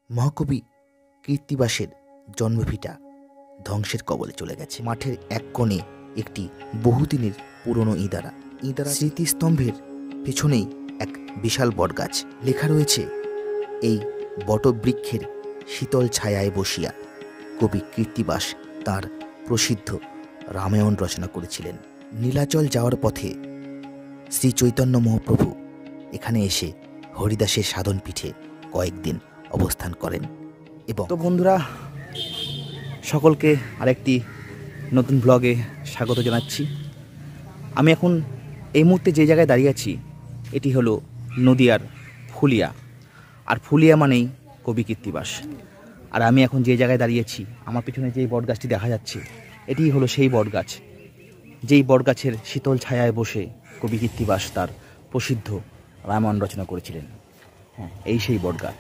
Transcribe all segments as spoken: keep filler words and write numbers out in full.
মহাকবি কৃত্তিবাসের জন্মভিটা ধ্বংসের কবলে চলে গেছে। মাঠের এক কোণে একটি বহুদিনের পুরনো ইদারা ইদারা স্মৃতিস্তম্ভের পেছনেই এক বিশাল বটগাছ। লেখা রয়েছে, এই বটবৃক্ষের শীতল ছায়ায় বসিয়া কবি কৃত্তিবাস তার প্রসিদ্ধ রামায়ণ রচনা করেছিলেন। নীলাচল যাওয়ার পথে শ্রী চৈতন্য মহাপ্রভু এখানে এসে হরিদাসের সাধন পীঠে কয়েকদিন অবস্থান করেন। এবং তো বন্ধুরা, সকলকে আরেকটি নতুন ব্লগে স্বাগত জানাচ্ছি। আমি এখন এই মুহূর্তে যে জায়গায় দাঁড়িয়ে আছি এটি হলো নদিয়ার ফুলিয়া, আর ফুলিয়া মানেই কবি কৃত্তিবাস। আর আমি এখন যে জায়গায় দাঁড়িয়েছি, আমার পিছনে যেই বটগাছটি দেখা যাচ্ছে এটি হলো সেই বটগাছ, যেই বটগাছের শীতল ছায়ায় বসে কবি কৃত্তিবাস তার প্রসিদ্ধ রামায়ণ রচনা করেছিলেন। হ্যাঁ, এই সেই বটগাছ।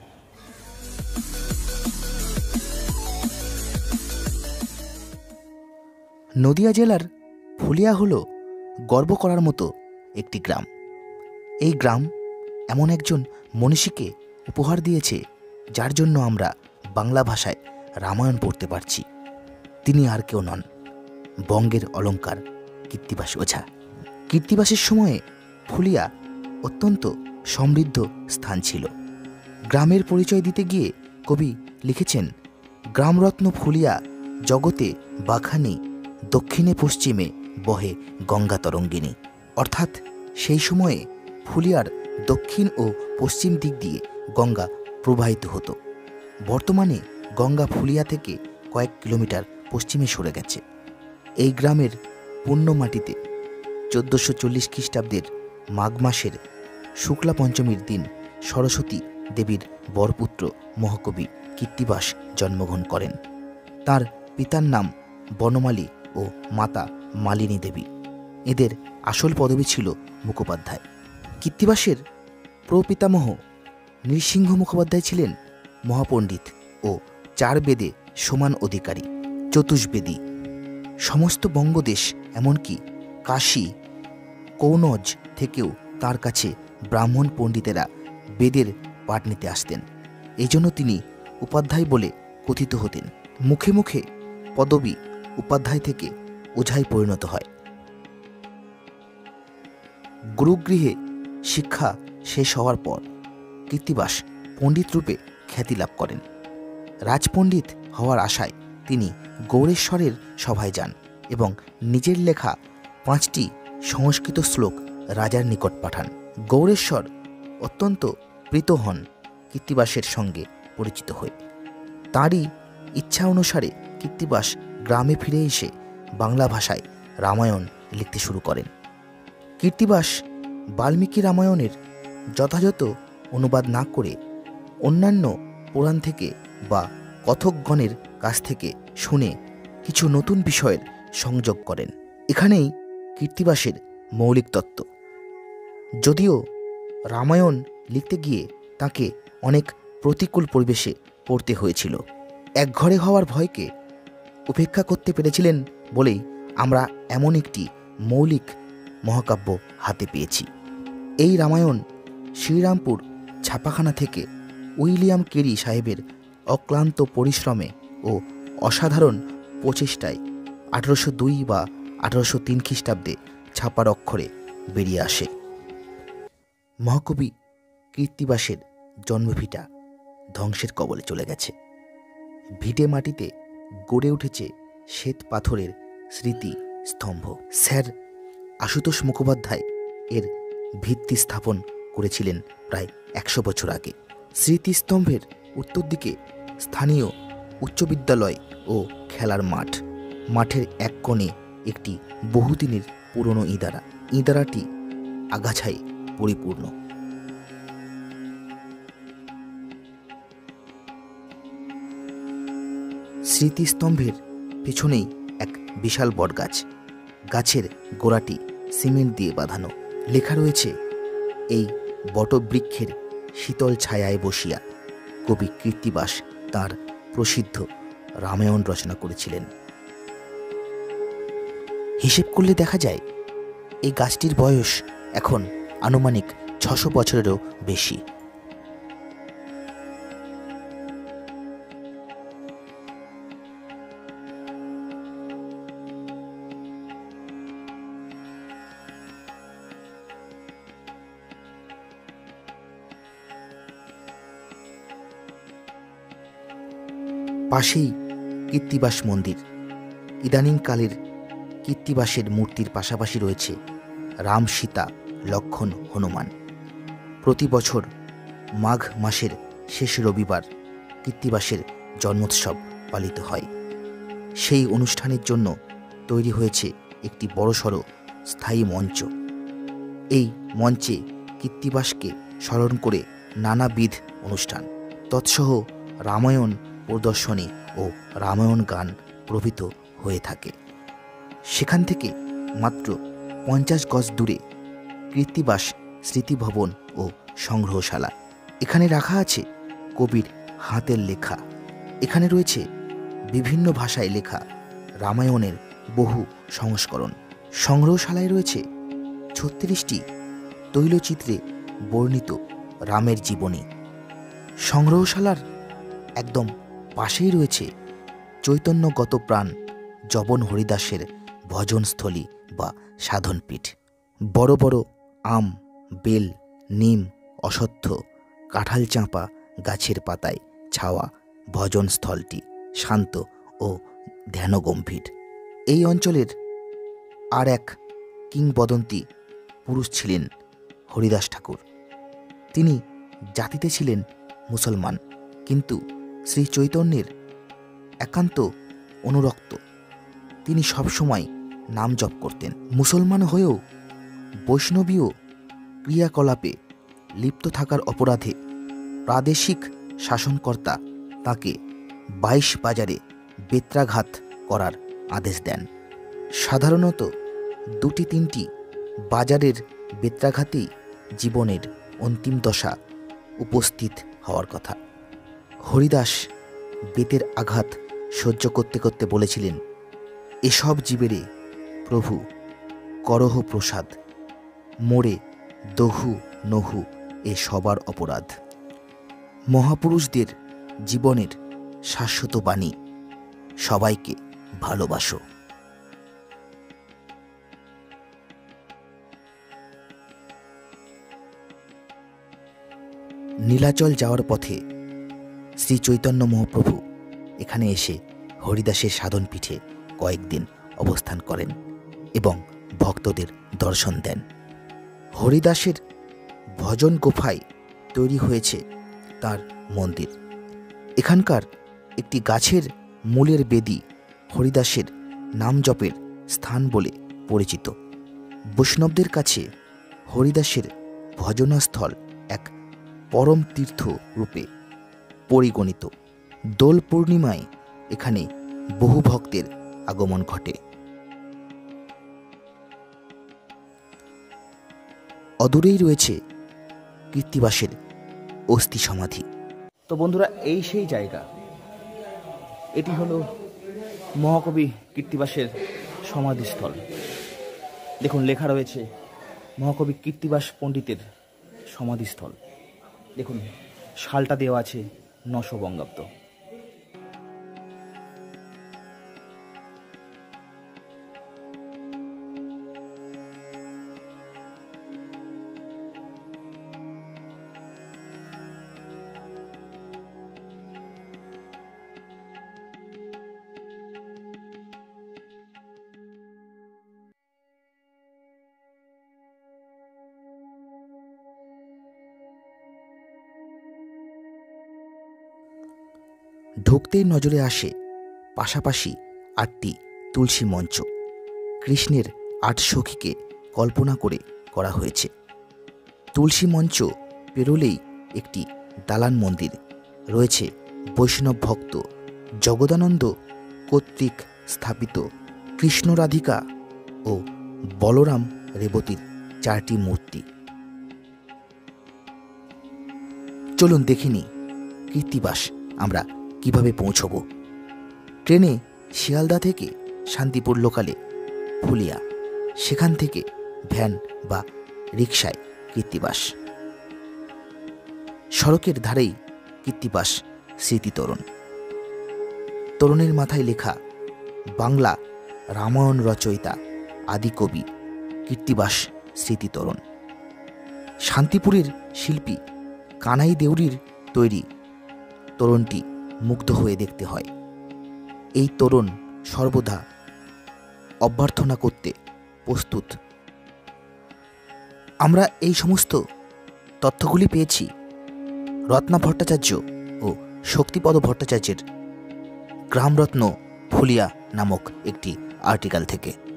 নদিয়া জেলার ফুলিয়া হলো গর্ব করার মতো একটি গ্রাম। এই গ্রাম এমন একজন মনীষীকে উপহার দিয়েছে যার জন্য আমরা বাংলা ভাষায় রামায়ণ পড়তে পারছি। তিনি আর কেউ নন, বঙ্গের অলঙ্কার কৃত্তিবাস ওঝা। কৃত্তিবাসের সময়ে ফুলিয়া অত্যন্ত সমৃদ্ধ স্থান ছিল। গ্রামের পরিচয় দিতে গিয়ে কবি লিখেছেন, গ্রামরত্ন ফুলিয়া জগতে বাখানি, দক্ষিণে পশ্চিমে বহে গঙ্গা তরঙ্গিনী। অর্থাৎ সেই সময়ে ফুলিয়ার দক্ষিণ ও পশ্চিম দিক দিয়ে গঙ্গা প্রবাহিত হতো। বর্তমানে গঙ্গা ফুলিয়া থেকে কয়েক কিলোমিটার পশ্চিমে সরে গেছে। এই গ্রামের পুণ্য মাটিতে চোদ্দোশো চল্লিশ খ্রিস্টাব্দের মাঘ মাসের শুক্লা পঞ্চমীর দিন সরস্বতী দেবীর বরপুত্র মহাকবি কৃত্তিবাস জন্মগ্রহণ করেন। তার পিতার নাম বনমালী ও মাতা মালিনী দেবী। এদের আসল পদবী ছিল মুখোপাধ্যায়। কৃত্তিবাসের প্রপিতামহ নৃসিংহ মুখোপাধ্যায় ছিলেন মহাপণ্ডিত ও চার বেদে সমান অধিকারী, চতুষ্বেদী। সমস্ত বঙ্গদেশ এমনকি কাশী, কৌনজ থেকেও তার কাছে ব্রাহ্মণ পণ্ডিতেরা বেদের পাঠ নিতে আসতেন। এই জন্য তিনি উপাধ্যায় বলে কথিত হতেন। মুখে মুখে পদবী উপাধ্যায় থেকে ওঝায় পরিণত হয়। গুরুগৃহে শিক্ষা শেষ হওয়ার পর কৃত্তিবাস পণ্ডিত রূপে খ্যাতি লাভ করেন। রাজপণ্ডিত হওয়ার আশায় তিনি গৌড়েশ্বরের সভায় যান এবং নিজের লেখা পাঁচটি সংস্কৃত শ্লোক রাজার নিকট পাঠান। গৌড়েশ্বর অত্যন্ত প্রীত হন কৃত্তিবাসের সঙ্গে পরিচিত হয়ে। তাঁরই ইচ্ছা অনুসারে কৃত্তিবাস গ্রামে ফিরে এসে বাংলা ভাষায় রামায়ণ লিখতে শুরু করেন। কৃত্তিবাস বাল্মীকি রামায়ণের যথাযথ অনুবাদ না করে অন্যান্য পুরাণ থেকে বা কথকগণের কাছ থেকে শুনে কিছু নতুন বিষয়ের সংযোগ করেন। এখানেই কৃত্তিবাসের মৌলিক তত্ত্ব। যদিও রামায়ণ লিখতে গিয়ে তাকে অনেক প্রতিকূল পরিবেশে পড়তে হয়েছিল, একঘরে হওয়ার ভয়কে উপেক্ষা করতে পেরেছিলেন বলেই আমরা এমন একটি মৌলিক মহাকাব্য হাতে পেয়েছি। এই রামায়ণ শ্রীরামপুর ছাপাখানা থেকে উইলিয়াম কেরি সাহেবের অক্লান্ত পরিশ্রমে ও অসাধারণ প্রচেষ্টায় আঠারোশো দুই বা আঠারোশো তিন খ্রিস্টাব্দে ছাপার অক্ষরে বেরিয়ে আসে। মহাকবি কৃত্তিবাসের জন্মভিটা ধ্বংসের কবলে চলে গেছে। ভিটে মাটিতে গড়ে উঠেছে শ্বেত পাথরের স্মৃতি স্তম্ভ। স্যার আশুতোষ মুখোপাধ্যায় এর ভিত্তি স্থাপন করেছিলেন প্রায় একশো বছর আগে। স্মৃতিস্তম্ভের উত্তর দিকে স্থানীয় উচ্চ বিদ্যালয় ও খেলার মাঠ। মাঠের এক কোণে একটি বহুদিনের পুরনো ইদারা ইদারাটি আগাছায় পরিপূর্ণ। স্মৃতিস্তম্ভের পেছনেই এক বিশাল বটগাছ। গাছের গোড়াটি সিমেন্ট দিয়ে বাঁধানো। লেখা রয়েছে, এই বটবৃক্ষের শীতল ছায়ায় বসিয়া কবি কৃত্তিবাস তার প্রসিদ্ধ রামায়ণ রচনা করেছিলেন। হিসেব করলে দেখা যায় এই গাছটির বয়স এখন আনুমানিক ছশো বছরেরও বেশি। পাশেই কৃত্তিবাস মন্দির। ইদানিংকালের কৃত্তিবাসের মূর্তির পাশাপাশি রয়েছে রাম, সীতা, লক্ষ্মণ, হনুমান। প্রতি বছর মাঘ মাসের শেষ রবিবার কৃত্তিবাসের জন্মোৎসব পালিত হয়। সেই অনুষ্ঠানের জন্য তৈরি হয়েছে একটি বড়সড় স্থায়ী মঞ্চ। এই মঞ্চে কৃত্তিবাসকে স্মরণ করে নানাবিধ অনুষ্ঠান তৎসহ রামায়ণ প্রদর্শনী ও রামায়ণ গান প্রভৃত হয়ে থাকে। সেখান থেকে মাত্র পঞ্চাশ গজ দূরে কৃত্তিবাস স্মৃতিভবন ও সংগ্রহশালা। এখানে রাখা আছে কবির হাতের লেখা। এখানে রয়েছে বিভিন্ন ভাষায় লেখা রামায়ণের বহু সংস্করণ। সংগ্রহশালায় রয়েছে ছত্রিশটি তৈলচিত্রে বর্ণিত রামের জীবনী। সংগ্রহশালার একদম পাশেই রয়েছে চৈতন্যগত প্রাণ জবন হরিদাসের ভজনস্থলী বা সাধনপীঠ। বড় বড় আম, বেল, নিম, অশ্বত্থ, কাঁঠাল চাঁপা গাছের পাতায় ছাওয়া ভজনস্থলটি শান্ত ও ধ্যানগম্ভীর। এই অঞ্চলের আর এক কিংবদন্তি পুরুষ ছিলেন হরিদাস ঠাকুর। তিনি জাতিতে ছিলেন মুসলমান, কিন্তু শ্রী চৈতন্যের একান্ত অনুরক্ত। তিনি সবসময় নাম জপ করতেন। মুসলমান হয়েও বৈষ্ণবীয় ক্রিয়াকলাপে লিপ্ত থাকার অপরাধে প্রাদেশিক শাসনকর্তা তাকে বাইশ বাজারে বেত্রাঘাত করার আদেশ দেন। সাধারণত দুটি তিনটি বাজারের বেত্রাঘাতেই জীবনের অন্তিম দশা উপস্থিত হওয়ার কথা। হরিদাস বেতের আঘাত সহ্য করতে করতে বলেছিলেন, এসব জীবেরে প্রভু করহ প্রসাদ, মোরে দহু নহু এ সবার অপরাধ। মহাপুরুষদের জীবনের শাশ্বত বাণী, সবাইকে ভালোবাসো। নীলাচল যাওয়ার পথে শ্রী চৈতন্য মহাপ্রভু এখানে এসে হরিদাসের সাধনপীঠে কয়েকদিন অবস্থান করেন এবং ভক্তদের দর্শন দেন। হরিদাসের ভজন গুফায় তৈরি হয়েছে তার মন্দির। এখানকার একটি গাছের মূলের বেদি হরিদাসের নাম জপের স্থান বলে পরিচিত। বৈষ্ণবদের কাছে হরিদাসের ভজনস্থল এক পরম তীর্থ রূপে পরিগণিত। দোল পূর্ণিমায় এখানে বহু ভক্তের আগমন ঘটে। অদূরেই রয়েছে কৃত্তিবাসের অস্থি সমাধি। তো বন্ধুরা, এই সেই জায়গা। এটি হলো মহাকবি কৃত্তিবাসের সমাধিস্থল। দেখুন, লেখা রয়েছে মহাকবি কৃত্তিবাস পণ্ডিতের সমাধিস্থল। দেখুন, সালটা দেওয়া আছে নশো বঙ্গাব্দ। ঢুকতেই নজরে আসে পাশাপাশি আটটি তুলসী মঞ্চ। কৃষ্ণের আট সখীকে কল্পনা করে করা হয়েছে। তুলসী মঞ্চ পেরোলেই একটি দালান মন্দির রয়েছে বৈষ্ণব ভক্ত জগদানন্দ কর্তৃক স্থাপিত কৃষ্ণ রাধিকা ও বলরাম রেবতীর চারটি মূর্তি। চলুন দেখিনি কৃত্তিবাস আমরা কিভাবে পৌঁছব। ট্রেনে শিয়ালদা থেকে শান্তিপুর লোকালে ফুলিয়া, সেখান থেকে ভ্যান বা রিকশায় কৃত্তিবাস। সড়কের ধারেই কৃত্তিবাস স্মৃতি তোরণ। তোরণের মাথায় লেখা বাংলা রামায়ণ রচয়িতা আদিকবি কৃত্তিবাস স্মৃতি তোরণ। শান্তিপুরের শিল্পী কানাই দেউরির তৈরি তোরণটি মুগ্ধ হয়ে দেখতে হয়। এই তরুণ সর্বদা অভ্যর্থনা করতে প্রস্তুত। আমরা এই সমস্ত তথ্যগুলি পেয়েছি রত্না ভট্টাচার্য ও শক্তিপদ ভট্টাচার্যের গ্রামরত্ন ফুলিয়া নামক একটি আর্টিকেল থেকে।